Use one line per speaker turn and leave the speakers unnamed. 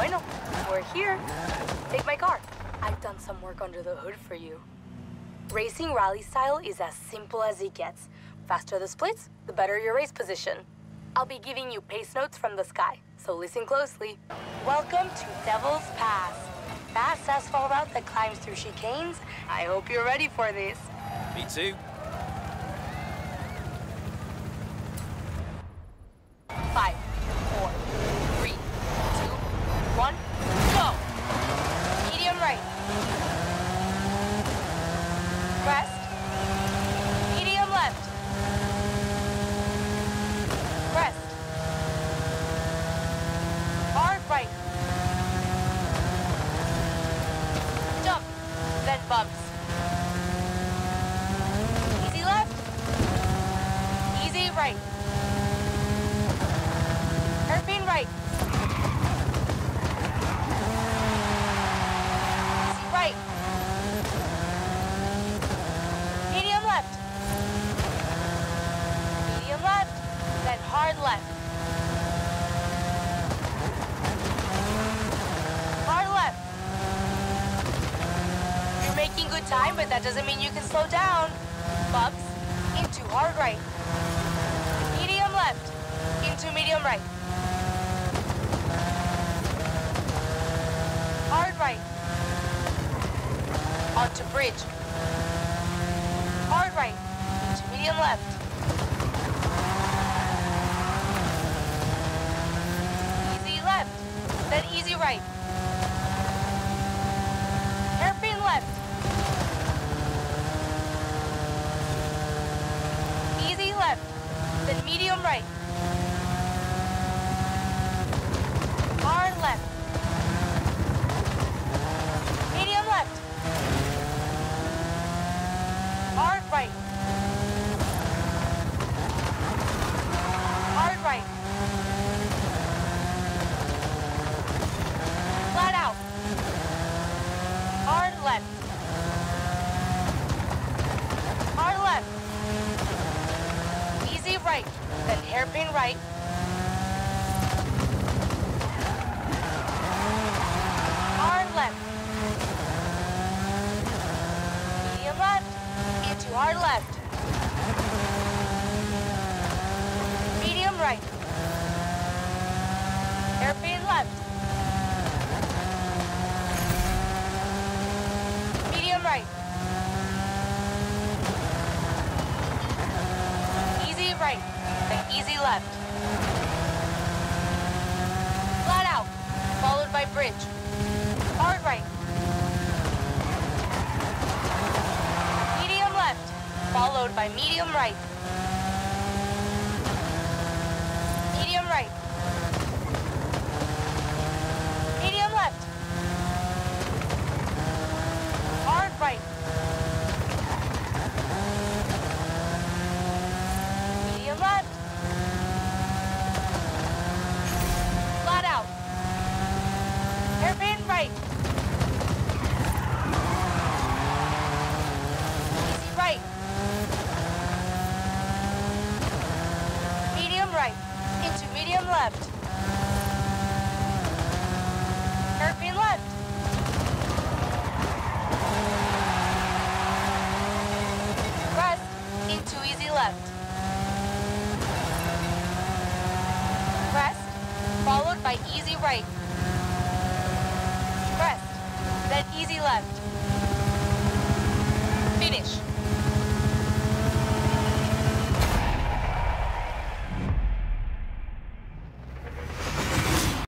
Bueno, we're here. Take my car. I've done some work under the hood for you. Racing rally style is as simple as it gets. Faster the splits, the better your race position. I'll be giving you pace notes from the sky, so listen closely. Welcome to Devil's Pass. Fast asphalt route that climbs through chicanes. I hope you're ready for this.
Me too.
5, 4, 3, 2, 1, go! Medium right. Crest. Medium left. Crest. Hard right. Jump. Then bumps. Easy left. Easy right. Hairpin right. Easy right. Medium left. Medium left. Then hard left. Hard left. You're making good time, but that doesn't mean you can slow down. Bumps into hard right. Medium left. Into medium right. Hard right. Onto bridge. Hard right. To medium left. Easy left. Then easy right. Hairpin left. Easy left. Then medium right. Hard left. Medium left. Hard right. Hard right. Flat out. Hard left. Hard left. Easy right. Then hairpin right. Hard left. Medium left. Into hard left. Medium right. Hairpin left. Medium right. Easy right. Then easy left. Flat out. Followed by bridge. Hard right. Medium left. Followed by medium right. Medium right. Medium left. Hard right. Medium left. Flat out. Hairpin right. Easy right. Medium right. Into medium left. Hairpin left. Crest. Into easy left. Crest. Followed by easy right. Crest. Then easy left. Finish.